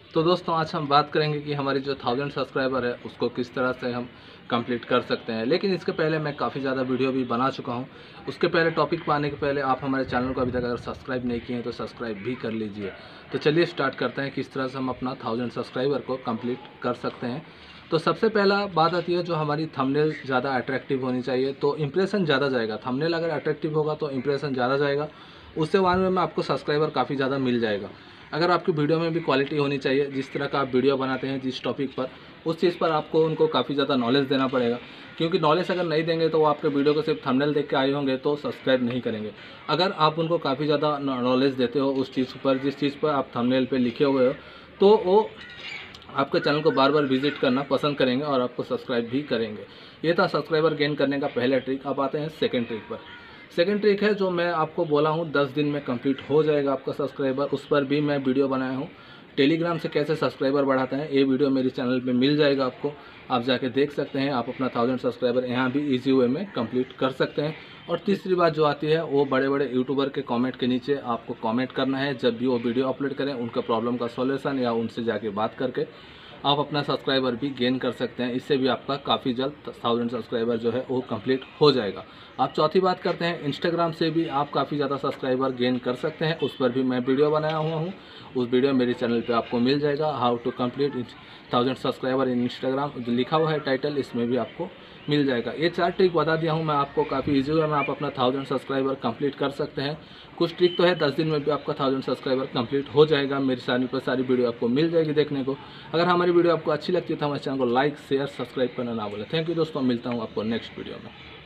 तो दोस्तों आज हम बात करेंगे कि हमारी जो 1000 सब्सक्राइबर है उसको किस तरह से हम कंप्लीट कर सकते हैं। लेकिन इसके पहले मैं काफ़ी ज़्यादा वीडियो भी बना चुका हूं। उसके पहले टॉपिक पर आने के पहले आप हमारे चैनल को अभी तक अगर सब्सक्राइब नहीं किए हैं तो सब्सक्राइब भी कर लीजिए। तो चलिए स्टार्ट करते हैं किस तरह से हम अपना 1000 सब्सक्राइबर को कंप्लीट कर सकते हैं। तो सबसे पहला बात आती है जो हमारी थंबनेल ज़्यादा अट्रैक्टिव होनी चाहिए, तो इंप्रेशन ज़्यादा जाएगा। थंबनेल अगर अट्रैक्टिव होगा तो इंप्रेशन ज़्यादा जाएगा, उससे बाद में आपको सब्सक्राइबर काफ़ी ज़्यादा मिल जाएगा। अगर आपकी वीडियो में भी क्वालिटी होनी चाहिए, जिस तरह का आप वीडियो बनाते हैं जिस टॉपिक पर, उस चीज़ पर आपको उनको काफ़ी ज़्यादा नॉलेज देना पड़ेगा। क्योंकि नॉलेज अगर नहीं देंगे तो वो आपके वीडियो को सिर्फ थंबनेल देख के आए होंगे तो सब्सक्राइब नहीं करेंगे। अगर आप उनको काफ़ी ज़्यादा नॉलेज देते हो उस चीज़ पर, जिस चीज़ पर आप थंबनेल पे लिखे हुए हो, तो वो आपके चैनल को बार बार विजिट करना पसंद करेंगे और आपको सब्सक्राइब भी करेंगे। ये था सब्सक्राइबर गेन करने का पहला ट्रिक। अब आते हैं सेकंड ट्रिक पर। सेकंड ट्रिक है जो मैं आपको बोला हूँ 10 दिन में कंप्लीट हो जाएगा आपका सब्सक्राइबर। उस पर भी मैं वीडियो बनाया हूँ। टेलीग्राम से कैसे सब्सक्राइबर बढ़ाते हैं ये वीडियो मेरे चैनल पे मिल जाएगा आपको, आप जाके देख सकते हैं। आप अपना 1000 सब्सक्राइबर यहाँ भी इजी वे में कंप्लीट कर सकते हैं। और तीसरी बात जो आती है वो बड़े बड़े यूट्यूबर के कमेंट के नीचे आपको कमेंट करना है। जब भी वो वीडियो अपलोड करें उनका प्रॉब्लम का सॉल्यूशन या उनसे जाके बात करके आप अपना सब्सक्राइबर भी गेन कर सकते हैं। इससे भी आपका काफ़ी जल्द 1000 सब्सक्राइबर जो है वो कंप्लीट हो जाएगा। आप चौथी बात करते हैं इंस्टाग्राम से भी आप काफ़ी ज़्यादा सब्सक्राइबर गेन कर सकते हैं। उस पर भी मैं वीडियो बनाया हुआ हूँ, उस वीडियो मेरे चैनल पे आपको मिल जाएगा। How to complete 1000 subscriber in Instagram जो लिखा हुआ है टाइटल, इसमें भी आपको मिल जाएगा। ये 4 ट्रिक बता दिया हूँ मैं आपको, काफ़ी ईजी वे में आप अपना 1000 सब्सक्राइबर कंप्लीट कर सकते हैं। कुछ ट्रिक तो है 10 दिन में भी आपका 1000 सब्सक्राइबर कंप्लीट हो जाएगा। मेरे चैनल पर सारी वीडियो आपको मिल जाएगी देखने को। अगर हमारी वीडियो आपको अच्छी लगती है तो हमारे चैनल को लाइक शेयर सब्सक्राइब करना ना भूलें। थैंक यू दोस्तों, मिलता हूँ आपको नेक्स्ट वीडियो में।